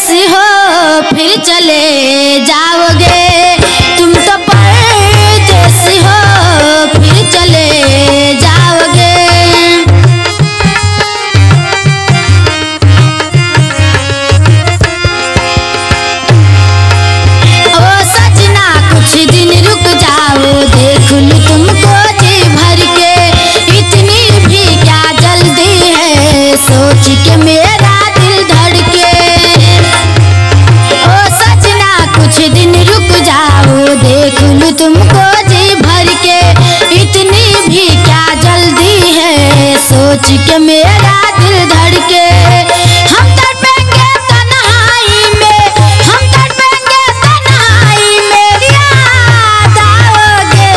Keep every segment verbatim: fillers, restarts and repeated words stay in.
परदेसी हो फिर चले जाओगे, तुम तो परदेसी हो फिर चले जाओगे। ओ सजना कुछ दिन रुक जाओ, देख लूं तुमको जी भर के, इतनी भी क्या जल्दी है सोच के मेरा दिल धड़के। ओ सजना कुछ दिन रुक जाओ, देख लूं तुमको जी भर के, इतनी भी क्या जल्दी है सोच के मेरा दिल धड़के। हम तड़पेंगे तन्हाई में, हम तड़पेंगे तन्हाई में, याद आओगे,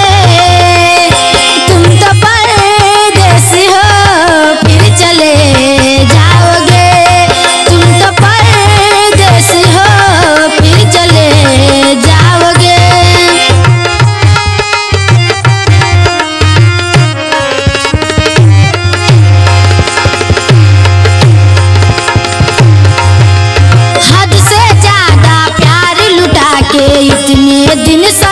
तुम तो परदेसी हो फिर चले जाओगे, तुम तो परदेसी हो फिर चले जाओगे। हद से ज्यादा प्यार लुटा के इतने दिन